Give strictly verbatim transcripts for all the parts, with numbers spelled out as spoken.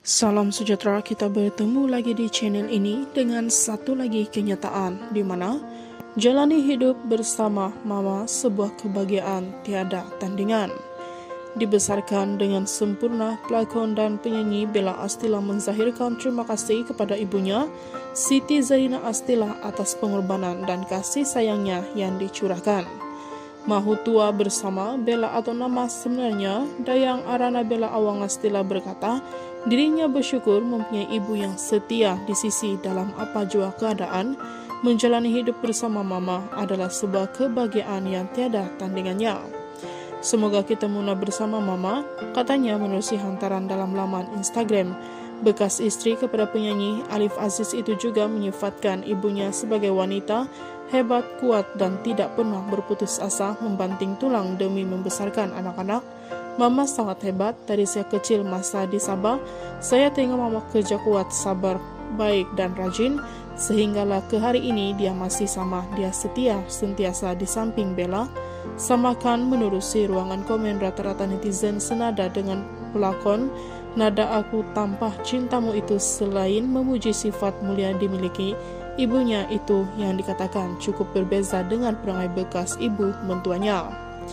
Salam sejahtera, kita bertemu lagi di channel ini dengan satu lagi kenyataan di mana jalani hidup bersama mama sebuah kebahagiaan tiada tandingan. Dibesarkan dengan sempurna, pelakon dan penyanyi Bella Astila menzahirkan terima kasih kepada ibunya Siti Zarina Astila atas pengorbanan dan kasih sayangnya yang dicurahkan. Mahu tua bersama Bella atau nama sebenarnya Dayang Arana Bella Awang Astila berkata, dirinya bersyukur mempunyai ibu yang setia di sisi dalam apa jua keadaan. Menjalani hidup bersama mama adalah sebuah kebahagiaan yang tiada tandingannya. Semoga kita muna bersama mama, katanya menerusi hantaran dalam laman Instagram. Bekas istri kepada penyanyi Alif Aziz itu juga menyifatkan ibunya sebagai wanita hebat, kuat, dan tidak pernah berputus asa membanting tulang demi membesarkan anak-anak. Mama sangat hebat, dari saya kecil masa di Sabah, saya tengok mama kerja kuat, sabar, baik, dan rajin, sehinggalah ke hari ini dia masih sama, dia setia, sentiasa di samping Bella. Samakan menerusi ruangan komen rata-rata netizen senada dengan pelakon, nada aku tampah cintamu itu selain memuji sifat mulia dimiliki ibunya itu yang dikatakan cukup berbeza dengan perangai bekas ibu mentuanya.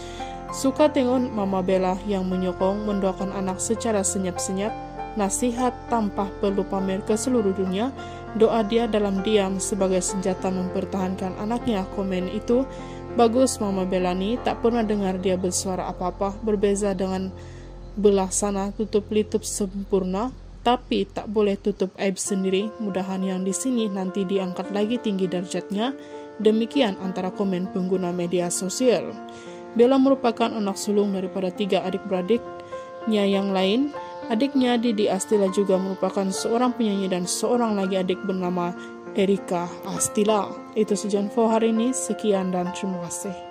Suka tengok Mama Bella yang menyokong mendoakan anak secara senyap-senyap, nasihat tanpa perlu pamer ke seluruh dunia, doa dia dalam diam sebagai senjata mempertahankan anaknya. Komen itu, bagus Mama Bella ni, tak pernah dengar dia bersuara apa-apa, berbeza dengan belah sana tutup litup sempurna, tapi tak boleh tutup aib sendiri. Mudahan yang di sini nanti diangkat lagi tinggi derajatnya. Demikian antara komen pengguna media sosial. Bella merupakan anak sulung daripada tiga adik-beradiknya yang lain. Adiknya Didi Astila juga merupakan seorang penyanyi dan seorang lagi adik bernama Erika Astila. Itu saja info hari ini. Sekian dan terima kasih.